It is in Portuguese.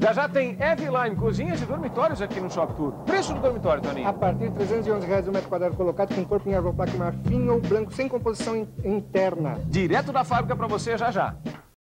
Já já tem Eveline Cozinhas e Dormitórios aqui no Shop Tour. Preço do dormitório, Toninho? A partir de R$311 o metro quadrado colocado, com corpo em arvoplaque marfim ou branco, sem composição interna. Direto da fábrica para você já já.